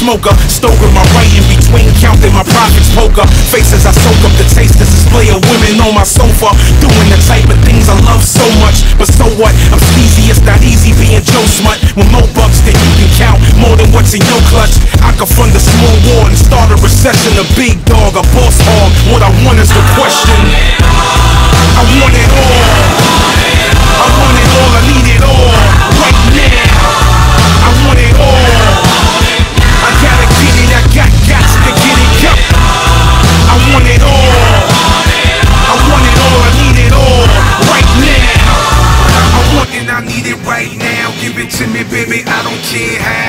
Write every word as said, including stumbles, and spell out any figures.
smoker. Stoking my right in between, counting my profits. Poker faces, I soak up the taste. This display of women on my sofa, doing the type of things I love so much. But so what? I'm sleazy, it's not easy being Joe Smut. With more bucks than you can count, more than what's in your clutch. I could fund a small war and start a recession. A big dog, a boss hog. What I want is the question. I want it all. I want it all, I need it all. Right now. I want it all. I gotta get it, I got gots to get it. Yup. I want it all. I want it all, I need it all. Right now. I want it, I need it right now. Give it to me, baby, I don't care how.